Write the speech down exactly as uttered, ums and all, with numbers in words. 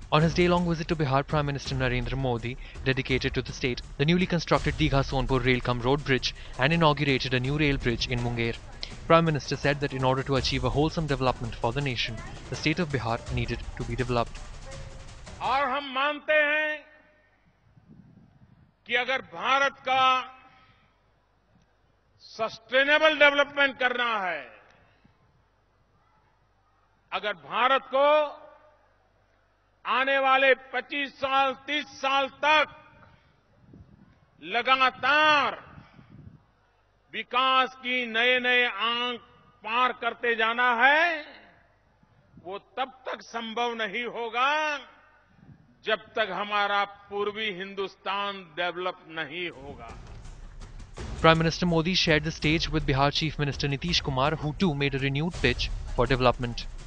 On his day-long visit to Bihar, Prime Minister Narendra Modi dedicated to the state the newly constructed Digha-Sonpur rail-cum-road bridge and inaugurated a new rail bridge in Munger. Prime Minister said that in order to achieve a wholesome development for the nation, the state of Bihar needed to be developed. और हम मानते हैं कि अगर भारत का sustainable development करना है, अगर भारत को आने वाले पच्चीस साल तीस साल तक लगातार विकास की नए नए आंक पार करते जाना है, वो तब तक संभव नहीं होगा जब तक हमारा पूर्वी हिंदुस्तान डेवलप नहीं होगा. Prime Minister Modi shared the stage with Bihar Chief Minister Nitish Kumar, who too made a renewed pitch for development.